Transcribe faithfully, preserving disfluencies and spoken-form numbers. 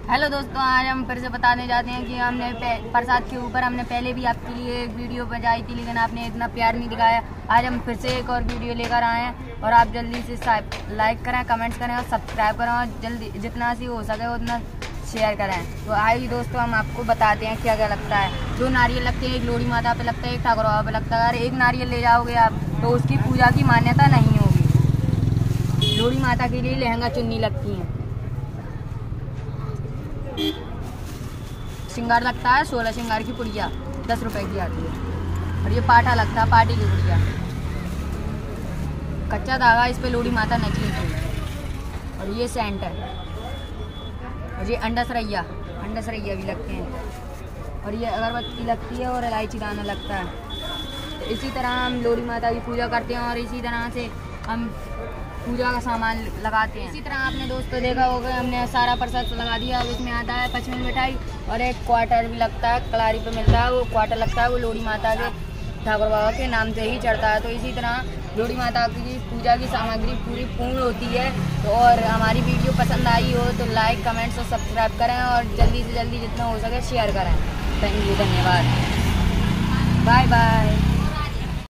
Hello दोस्तों, आज हम फिर से बताने जाते हैं कि हमने प्रसाद के ऊपर हमने पहले भी आपके लिए एक वीडियो बनाई थी, लेकिन आपने इतना प्यार नहीं दिखाया। आज हम फिर से एक और वीडियो लेकर आए हैं और आप जल्दी से लाइक करें, कमेंट्स करें और सब्सक्राइब करें और जल्दी जितना सी हो सके उतना शेयर करें। तो आइए दोस्तों, हम आपको बताते हैं क्या क्या लगता है। दो नारियल लगते हैं, एक लोड़ी माता पे लगता है, एक ठाकुर बाबा पे लगता है। अगर एक नारियल ले जाओगे आप तो उसकी पूजा की मान्यता नहीं होगी। लोड़ी माता के लिए लहंगा चुन्नी लगती है। श्रृंगार लगता है, सोलह श्रृंगार की पुड़िया दस रुपए की आती है। और ये पाठा लगता है, पाटी की पुड़िया। कच्चा धागा, इस पे लोड़ी माता नकली थी। और ये सेंट है। और ये अंडा सरैया, अंडा सरैया भी लगते हैं। और ये अगरबत्ती लगती है और इलायची दाना लगता है। तो इसी तरह हम लोड़ी माता की पूजा करते हैं और इसी तरह से हम पूजा का सामान लगाते हैं। इसी तरह आपने दोस्तों देखा होगा, हमने सारा प्रसाद लगा दिया। अब इसमें आता है पचमेन मिठाई और एक क्वार्टर भी लगता है, कलारी पे मिलता है। वो क्वार्टर लगता है, वो लोड़ी माता के ठाकुर बाबा के नाम से ही चढ़ता है। तो इसी तरह लोड़ी माता की पूजा की सामग्री पूरी पूर्ण होती है। तो और हमारी वीडियो पसंद आई हो तो लाइक, कमेंट्स और सब्सक्राइब करें और जल्दी से जल्दी जितना हो सके शेयर करें। थैंक यू, धन्यवाद, बाय बाय।